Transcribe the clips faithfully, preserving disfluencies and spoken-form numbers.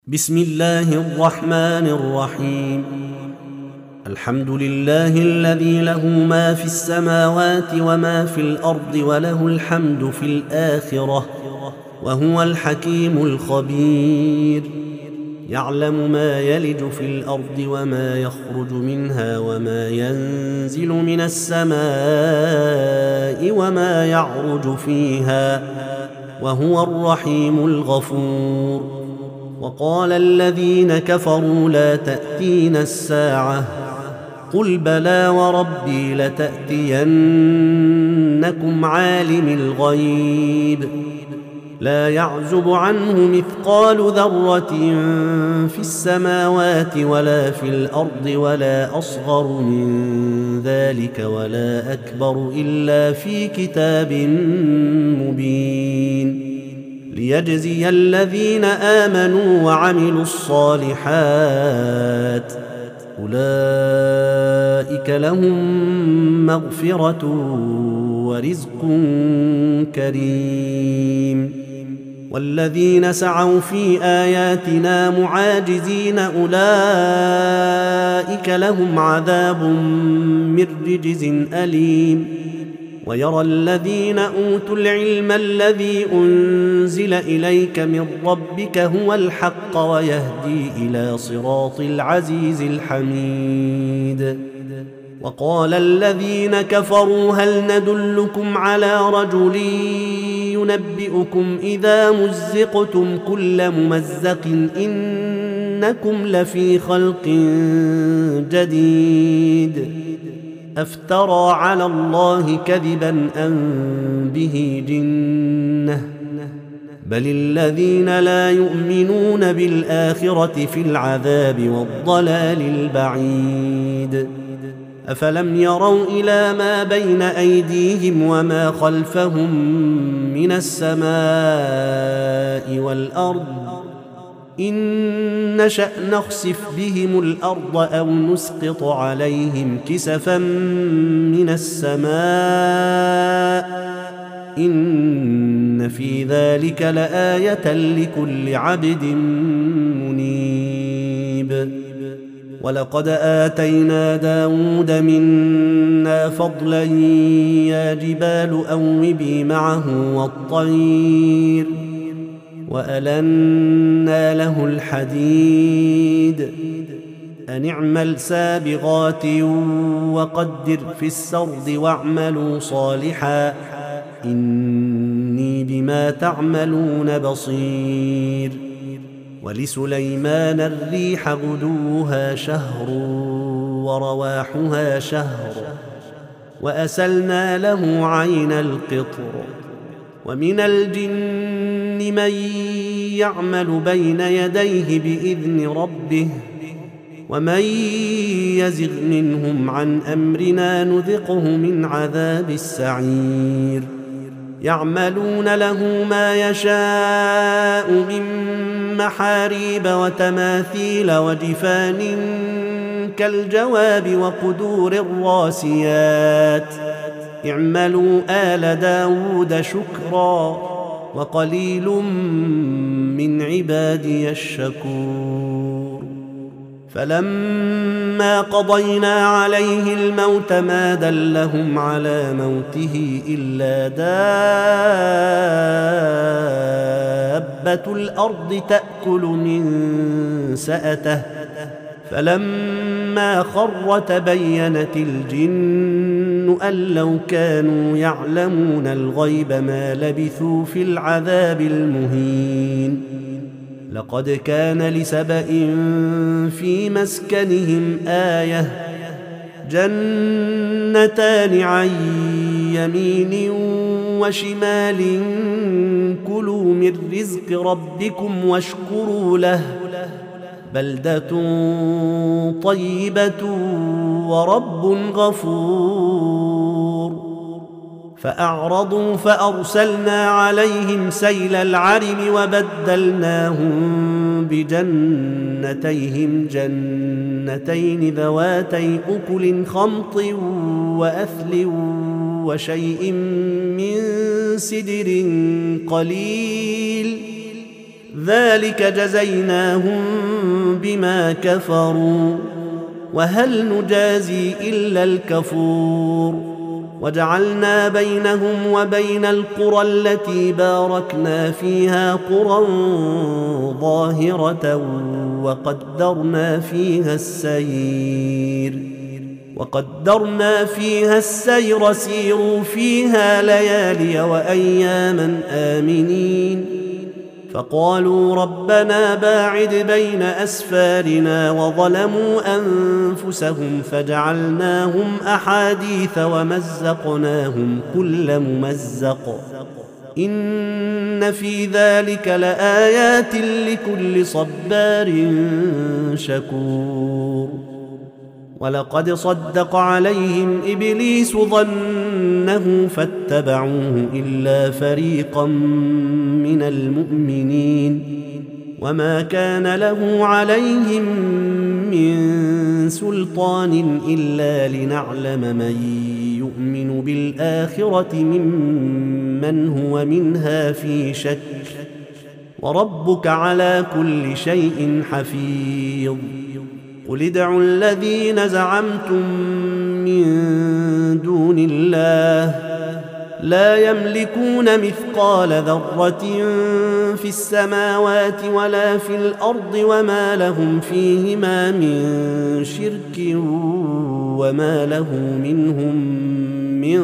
بسم الله الرحمن الرحيم. الحمد لله الذي له ما في السماوات وما في الأرض وله الحمد في الآخرة وهو الحكيم الخبير. يعلم ما يلج في الأرض وما يخرج منها وما ينزل من السماء وما يعرج فيها وهو الرحيم الغفور. وقال الذين كفروا لا تأتينا الساعة قل بلى وربي لتأتينكم عالم الغيب لا يعزب عنه مثقال ذرة في السماوات ولا في الأرض ولا أصغر من ذلك ولا أكبر إلا في كتاب مبين ليجزي الذين آمنوا وعملوا الصالحات أولئك لهم مغفرة ورزق كريم. والذين سعوا في آياتنا معاجزين أولئك لهم عذاب من رجز أليم. ويرى الذين أوتوا العلم الذي أنزل إليك من ربك هو الحق ويهدي إلى صراط العزيز الحميد. وقال الذين كفروا هل ندلكم على رجل ينبئكم إذا مزقتم كل ممزق إنكم لفي خلق جديد أفترى على الله كذبا أم به جنة بل الذين لا يؤمنون بالآخرة في العذاب والضلال البعيد. أفلم يروا إلى ما بين أيديهم وما خلفهم من السماء والأرض إن نشأ نخسف بهم الأرض أو نسقط عليهم كسفا من السماء إن في ذلك لآية لكل عبد منيب. ولقد آتينا داود منا فضلا يا جبال أوبي معه والطير وألنا له الحديد أن اعمل سابغات وقدر في السرد واعملوا صالحا إني بما تعملون بصير. ولسليمان الريح غدوها شهر ورواحها شهر وأسلنا له عين القطر. ومن الجن من يعمل بين يديه بإذن ربه ومن يزغ منهم عن أمرنا نذقه من عذاب السعير. يعملون له ما يشاء من محاريب وتماثيل وجفان كالجواب وقدور الراسيات اعملوا آل داود شكرا وقليل من عبادي الشكور. فلما قضينا عليه الموت ما دلهم على موته إلا دابة الأرض تأكل من سأته فلما خر تبينت الجن أن لو كانوا يعلمون الغيب ما لبثوا في العذاب المهين. لقد كان لسبإ في مسكنهم آية جنتان عن يمين وشمال كلوا من رزق ربكم واشكروا له بلدة طيبة ورب غفور. فأعرضوا فأرسلنا عليهم سيل العرم وبدلناهم بجنتيهم جنتين ذواتي أكل خمط وأثل وشيء من سدر قليل ذلك جزيناهم بما كفروا وهل نجازي إلا الكفور وجعلنا بينهم وبين القرى التي باركنا فيها قرى ظاهرة وقدرنا فيها السير وقدرنا فيها السير سيروا فيها ليالي وأياما آمنين فقالوا ربنا باعد بين أسفارنا وظلموا أنفسهم فجعلناهم أحاديث ومزقناهم كل ممزق إن في ذلك لآيات لكل صبار شكور ولقد صدق عليهم إبليس ظنه فاتبعوه إلا فريقا من المؤمنين وما كان له عليهم من سلطان إلا لنعلم من يؤمن بالآخرة ممن هو منها في شك وربك على كل شيء حفيظ قل ادعوا الذين زعمتم من دون الله لا يملكون مثقال ذرة في السماوات ولا في الأرض وما لهم فيهما من شرك وما له منهم من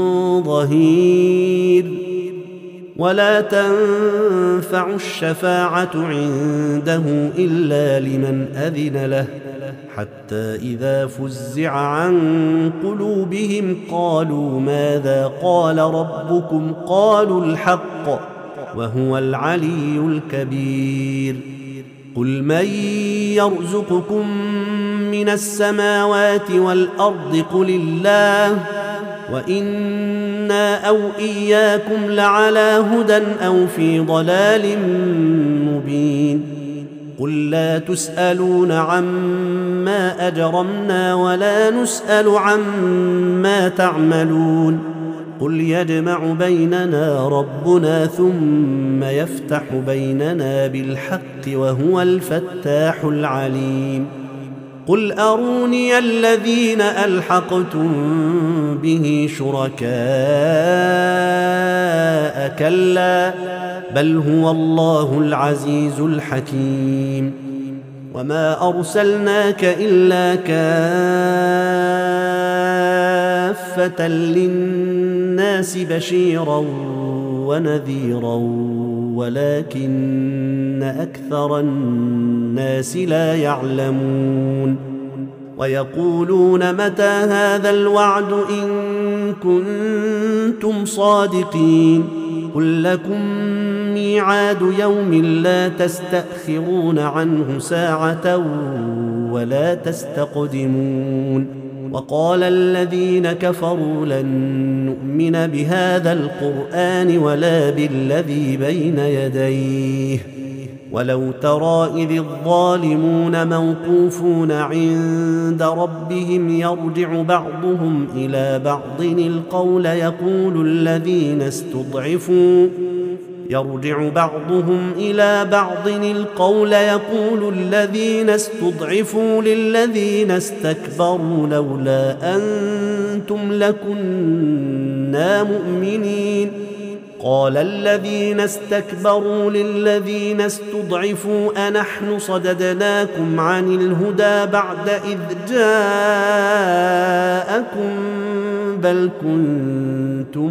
ظهير ولا تنفع الشفاعة عنده إلا لمن أذن له حتى إذا فزع عن قلوبهم قالوا ماذا قال ربكم قالوا الحق وهو العلي الكبير قل من يرزقكم من السماوات والأرض قل الله وإنا أو إياكم لعلى هدى أو في ضلال مبين قل لا تسألون عما أجرمنا ولا نسأل عما تعملون قل يجمع بيننا ربنا ثم يفتح بيننا بالحق وهو الفتاح العليم قل أروني الذين ألحقتم به شركاء كلا بل هو الله العزيز الحكيم وما أرسلناك إلا كافة للناس بشيرا ونذيرا ولكن أكثر الناس لا يعلمون ويقولون متى هذا الوعد إن كنتم صادقين قل لكم ميعاد يوم لا تستأخرون عنه ساعة ولا تستقدمون وقال الذين كفروا لن نؤمن بهذا القرآن ولا بالذي بين يديه ولو ترى إذ الظالمون موقوفون عند ربهم يرجع بعضهم إلى بعض القول يقول الذين استضعفوا يرجع بعضهم إلى بعض القول يقول الذين استضعفوا للذين استكبروا لولا أنتم لكنا مؤمنين قال الذين استكبروا للذين استضعفوا أنحن صددناكم عن الهدى بعد إذ جاءكم بل كنتم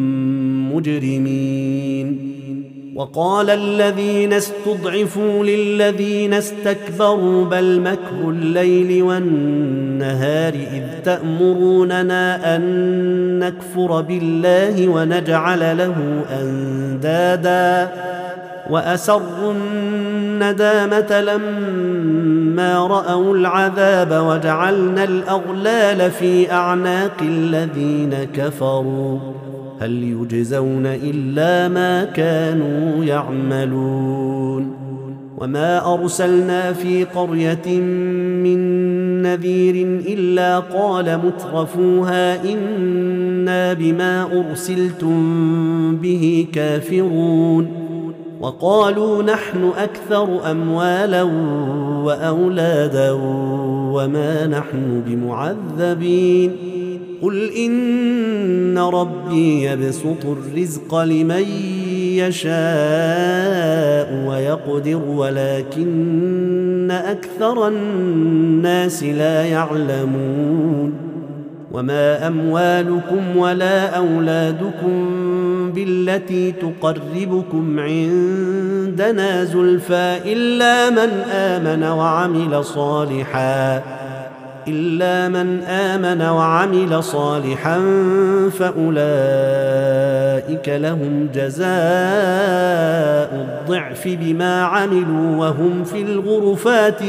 مجرمين وقال الذين استضعفوا للذين استكبروا بل مكر الليل والنهار إذ تأمروننا أن نكفر بالله ونجعل له أندادا وأسروا الندامة لما رأوا العذاب وجعلنا الأغلال في أعناق الذين كفروا هل يجزون إلا ما كانوا يعملون وما أرسلنا في قرية من نذير إلا قال مترفوها إنا بما أرسلتم به كافرون وقالوا نحن أكثر أموالا وأولادا وما نحن بمعذبين قل إن ربي يبسط الرزق لمن يشاء ويقدر ولكن أكثر الناس لا يعلمون وما أموالكم ولا أولادكم بالتي تقربكم عندنا زلفى إلا من آمن وعمل صالحا إلا من آمن وعمل صالحا فأولئك لهم جزاء الضعف بما عملوا وهم في الغرفات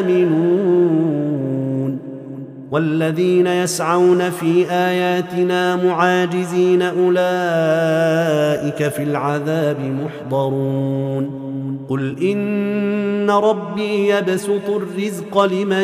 آمنون والذين يسعون في آياتنا معاجزين أولئك في العذاب محضرون قل إن ربي يبسط الرزق لمن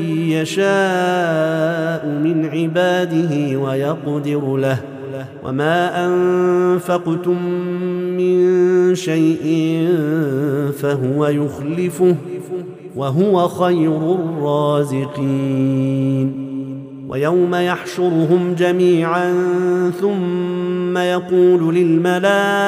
يشاء من عباده ويقدر له وما أنفقتم من شيء فهو يخلفه وهو خير الرازقين ويوم يحشرهم جميعا ثم يقول للملائكة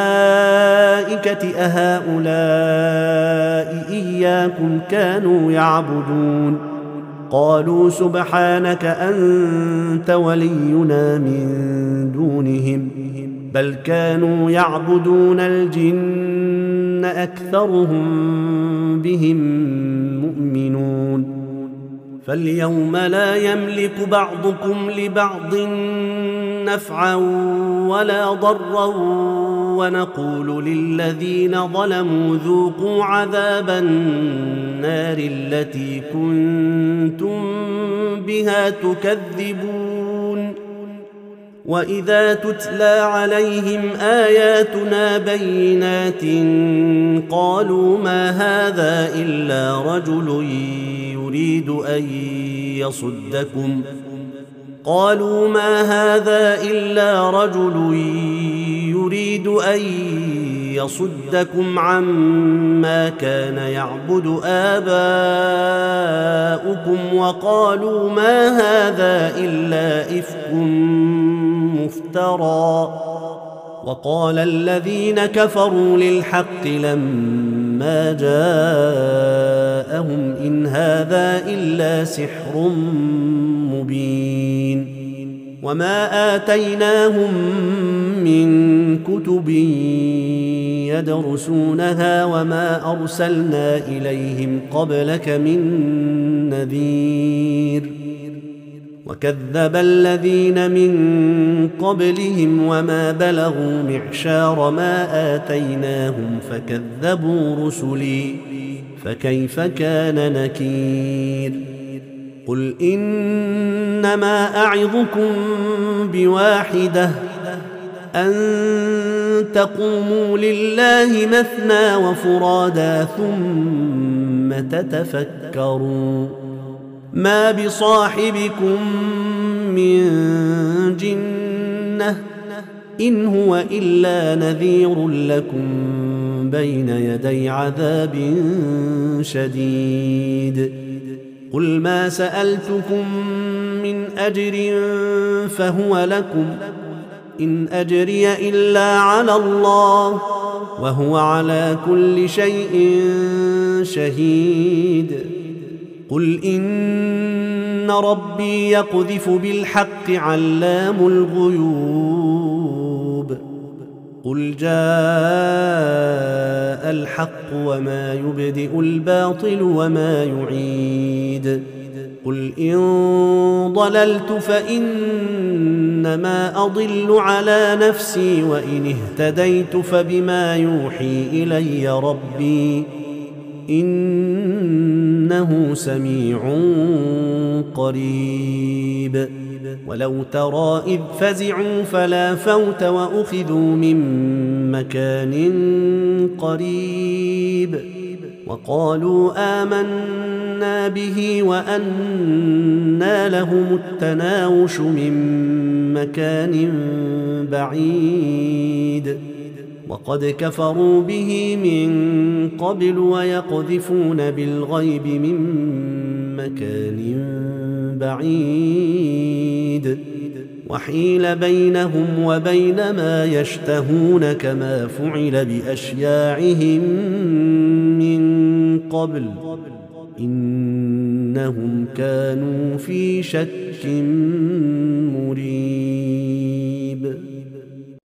أهؤلاء إياكم كانوا يعبدون قالوا سبحانك أنت ولينا من دونهم بل كانوا يعبدون الجن أكثرهم بهم مؤمنون فاليوم لا يملك بعضكم لبعض نفعا ولا ضرا ونقول للذين ظلموا ذوقوا عذاب النار التي كنتم بها تكذبون وإذا تتلى عليهم آياتنا بينات قالوا ما هذا إلا رجل يريد أن يصدكم قالوا ما هذا إلا رجل يريد أن يصدكم عما كان يعبد آباؤكم وقالوا ما هذا إلا إفك مفترى وقال الذين كفروا للحق لما جاءهم إن هذا إلا سحر مبين وما آتيناهم من كتب يدرسونها وما أرسلنا إليهم قبلك من نذير وكذب الذين من قبلهم وما بلغوا معشار ما آتيناهم فكذبوا رسلي فكيف كان نكير قل إنما أعظكم بواحدة أن تقوموا لله مثنى وفرادا ثم تتفكروا ما بصاحبكم من جنة إن هو إلا نذير لكم بين يدي عذاب شديد قل ما سألتكم من أجر فهو لكم إن أجري إلا على الله وهو على كل شيء شهيد قل إن ربي يقذف بالحق علام الغيوب قل جاء الحق وما يبدئ الباطل وما يعيد قل إن ضللت فإنما أضل على نفسي وإن اهتديت فبما يوحي إلي ربي إنه سميع قريب ولو ترى إذ فزعوا فلا فوت وأخذوا من مكان قريب وقالوا آمنا به وأنى لهم التناوش من مكان بعيد وقد كفروا به من قبل ويقذفون بالغيب من مكان بعيد وحيل بينهم وبين ما يشتهون كما فعل بأشياعهم من قبل إنهم كانوا في شك مريب.